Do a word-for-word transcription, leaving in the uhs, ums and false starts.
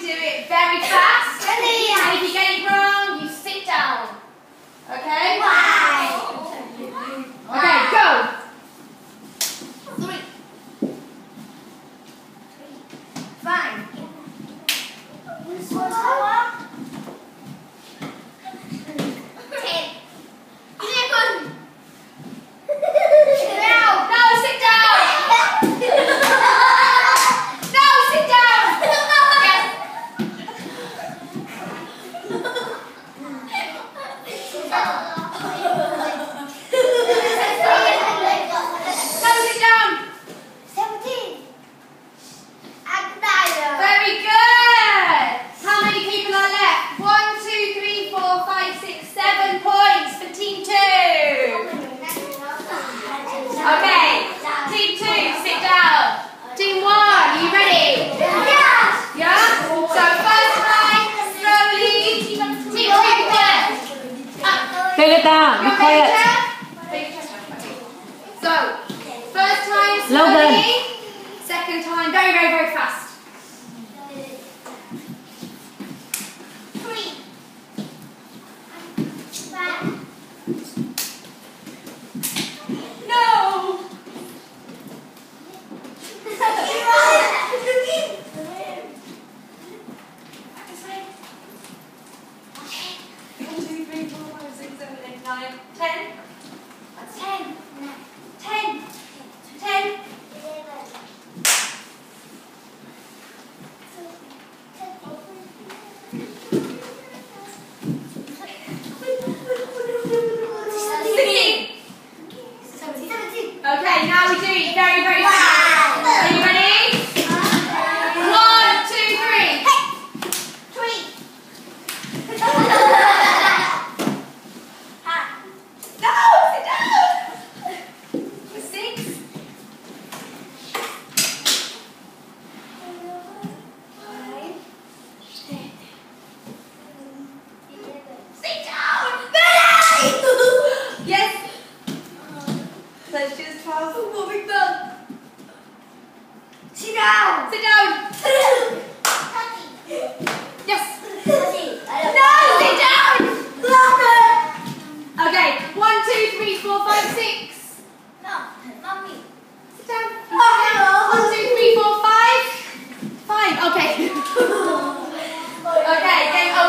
do it very fast. And if you get it wrong, you sit down. Okay? Wow. Okay, go. Three. Five. Ten. Eleven. No, no, sit down. No, sit down. Yes. No, sit down. Seventeen. Very good. How many people are left? One, two, three, four, five, six, seven points for team two. Okay, team two, sit down. Team one, are you ready? Yes. Yeah? So first time, slowly. Team two, first. Up. Take it down. Be Your quiet. favorite So, first time, slowly. Logan. Second time, very, very, very fast. Three. Five. No. One, two, three, four, five, six, seven, eight, nine, ten. That's ten. Ten. Ten. Sixteen. Okay, now we do it very, very fast. Are you ready? One, two, three. No, sit down. Six. Sit down. Yes. Let's just pause. What we've done. Sit down. Sit down. Yes. No, sit down. Okay. One, two, three, four, five, six. Sit down. One, two, three, four, five. Five. Okay. Okay. Game over.